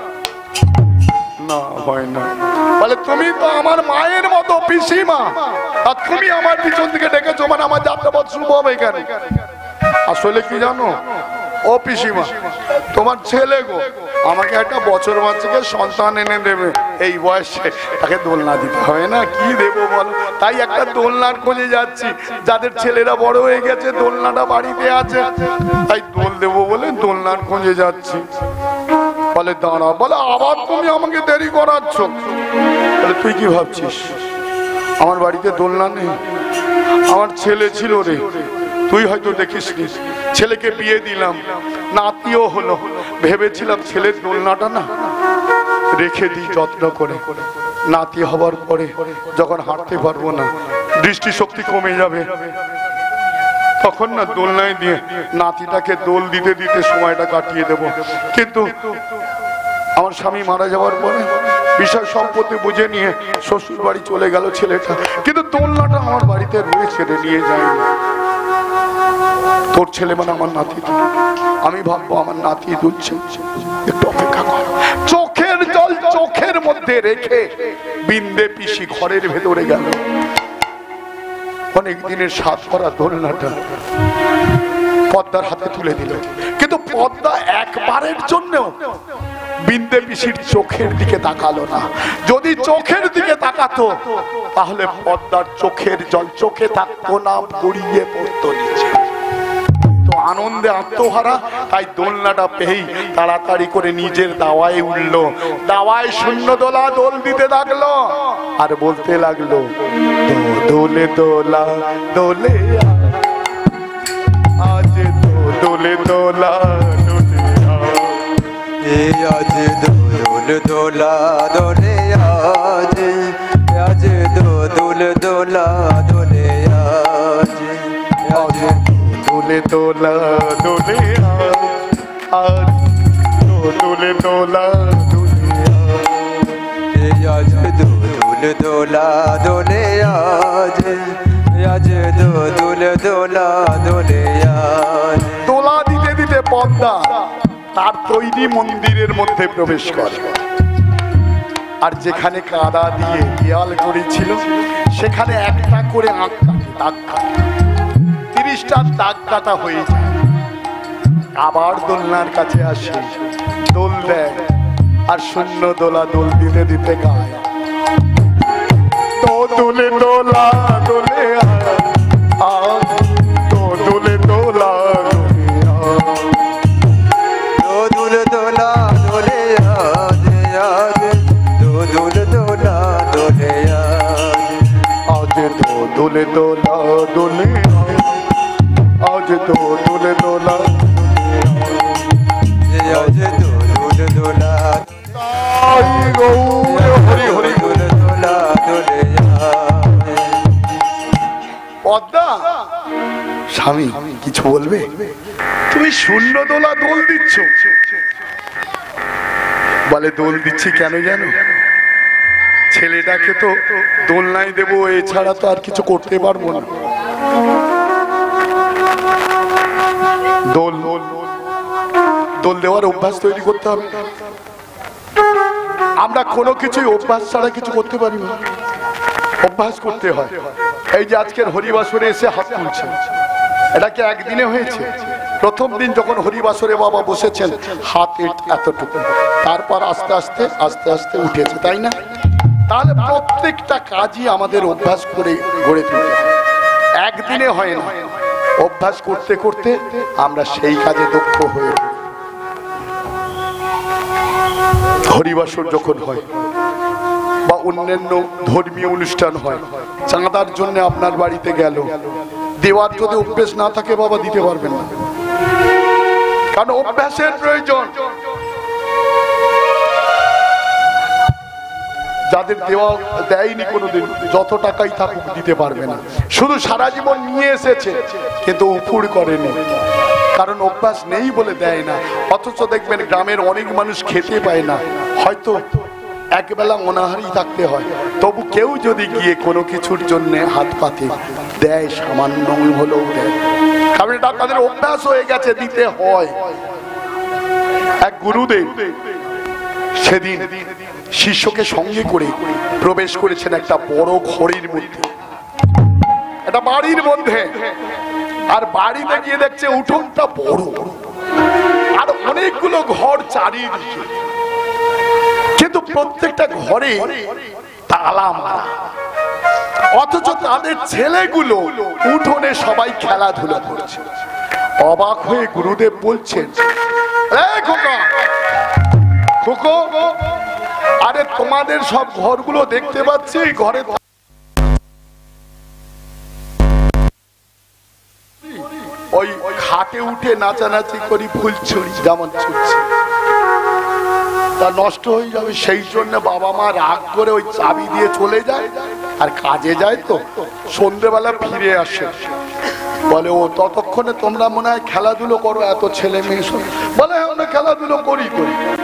না, হয় না। বলে তুমি তো আমার মায়ের মতো পিসিমা, আর তুমি আমার পিছন থেকে ডেকেছো, মানে আমার যাত্রাপথ শুভ হবে কেন? আসলে কি জানো ও পিসিমা, তোমার ছেলে গো আমাকে একটা বছর বাচ্চাকে সন্তান এনে দেবে, এই বয়সে তাকে দোলনা দিতে হবে না, কি দেবো বলো? তাই একটা দোলনার খোঁজে যাচ্ছি। যাদের ছেলেরা বড় হয়ে গেছে, দোলনাটা বাড়িতে আছে, তাই দোল দেবো বলে দোলনার খোঁজে যাচ্ছি। বলে দাঁড়া, বলে আবার তুমি আমাকে দেরি করাচ্ছ। বলে তুই কি ভাবছিস আমার বাড়িতে দোলনা নেই? আমার ছেলে ছিল রে, তুই হয়তো দেখিসনি। ছেলেকে বিয়ে দিলাম, নাতিও হলো, ভেবেছিলাম ছেলের দোলনাটা না রেখে দিই যত্ন করে। নাতি হবার পরে যখন হাঁটতে পারবো না, দৃষ্টিশক্তি কমে যাবে, তখন না দোলনায় দিয়ে নাতিটাকে দোল দিতে দিতে সময়টা কাটিয়ে দেব। কিন্তু আমার স্বামী মারা যাওয়ার পরে বিষয় সম্পত্তি বুঝে নিয়ে শ্বশুর বাড়ি চলে গেল ছেলেটা, কিন্তু দোলনাটা আমার বাড়িতে রয়েছে, নিয়ে যায়নি। তোর ছেলে মানে আমার নাতি, আমি ভাববো আমার নাতি দুলছে, একটু অপেক্ষা কর। চোখের জল চোখের মধ্যে রেখে বিন্দে পিসি ঘরের ভেতরে গেল। অনেক দিনের সাত করা দোলনাটা পদ্মার হাতে তুলে দিল, কিন্তু পদ্মা একবারের জন্য বিন্দে পিসির চোখের দিকে তাকালো না। যদি চোখের দিকে তাকাতো তাহলে পদ্মার চোখের জল চোখে থাকতো না, গড়িয়ে পড়তো নিচে। তো আনন্দে আত্মহারা, তাই দোলনাটা পেয়েই তাড়াতাড়ি করে নিজের দাওয়ায় উঠল। দাওয়ায় শূন্য দোলা দোল দিতে লাগলো আর বলতে লাগলো, দোলে দোলা দোলে আজ দোলে দোলা দোলে আজ দোল দোলা দোলে আজ, আজ দোল দোলা দোলে আজ, আজ দোলে দোলা দোলে আজ দোলে দোলা দোলে আজ দোল দোলা দোলে আজ, আজ দোল দোলা দোলে আজ। দোলা দিতে দিতে পদ্মা তার তৈরি মন্দিরের মধ্যে প্রবেশ করে, আর যেখানে কাদা দিয়ে দেয়াল করেছিল সেখানে একটা করে দাগ কাটে, 30টা দাগ কাটা হয়ে যায়। আবার দোলনার কাছে আসে, দোল দেয় আর শূন্য দোলা দোল দিতে দিতে গায়, তো দোলে দোলা দোলে আজ, তো দোলে দোলা দোল দোলা দোলে আজ, আজ দোল দোলা দোলে আজ, আজ দোলে দোলা দোলে আজ দোলে দোলা আজ দোল দোলা হরি হরি। দোল দোলা দোলে পদ্মা, স্বামী কিছু বলবে? তুমি শূন্য দোলা দোল দিচ্ছ? বলে দোল দিচ্ছি কেন জানো? ছেলেটাকে তো দোলনায় দেবো, এছাড়া তো আর কিছু করতে পারবো না। দোল দোল দেওয়ার অভ্যাস তৈরি করতে হবে। আমরা কোনো কিছুই অভ্যাস ছাড়া কিছু করতে পারি না, অভ্যাস করতে হয়। এই যে আজকের হরিবাসরে এসে হাত তুলছে, এটা কি একদিনে হয়েছে? প্রথম দিন যখন হরিবাসরে বাবা বসেছেন হাত এতটুকু, তারপর আস্তে আস্তে আস্তে আস্তে উঠেছে, তাই না? তাহলে প্রত্যেকটা কাজই আমাদের অভ্যাস করে গড়ে তুলতে হয়, একদিনে হয় না। অভ্যাস করতে করতে আমরা সেই কাজে দক্ষ হয়ে উঠি। হরিবাসর যখন হয় বা অন্যান্য ধর্মীয় অনুষ্ঠান হয়, চাঁদার জন্য আপনার বাড়িতে গেল, দেওয়ার যদি অভ্যাস না থাকে বাবা দিতে পারবেন না, কারণ অভ্যাসের প্রয়োজন। যাদের দেওয়া দেয়নি কোনোদিন, যত টাকাই থাকুক দিতে পারবে না, শুধু সারা জীবন নিয়ে এসেছে কিন্তু উপুড় করেনি, কারণ অভ্যাস নেই বলে দেয় না। অথচ দেখবেন গ্রামের অনেক মানুষ খেতে পায় না, হয়তো একবেলা অনাহারি থাকতে হয়, তবু কেউ যদি গিয়ে কোনো কিছুর জন্য হাত পাতে দেয়, সামান্য হলেও দেয়, কারণ এটা তাদের অভ্যাস হয়ে গেছে, দিতে হয়। এক গুরুদেব সেদিন শিষ্যকে সঙ্গে করে প্রবেশ করেছেন একটা বড় ঘরের মধ্যে, একটা বাড়ির মধ্যে। আর বাড়িতে গিয়ে দেখছে উঠোনটা বড় আর অনেকগুলো ঘর চারিদিকে, কিন্তু প্রত্যেকটা ঘরে তালা মারা, অথচ তাদের ছেলেগুলো উঠোনে সবাই খেলাধুলা করছে। অবাক হয়ে গুরুদেব বলছেন, খোকা, আরে তোমাদের সব ঘরগুলো দেখতে পাচ্ছি, ঘরে ওই খাটে উঠে নাচানাচি করি, ফুল ছুড়ি যেমন ছুটছে, তা নষ্ট হয়ে যাবে, সেই জন্য বাবা মা রাগ করে ওই চাবি দিয়ে চলে যায়, আর কাজে যায় তো সন্ধ্যেবেলা ফিরে আসে। বলে ও ততক্ষণে তোমরা মনে হয় খেলাধুলো করো, এত ছেলে মেয়ে সব। বলে আমরা খেলাধুলো করি।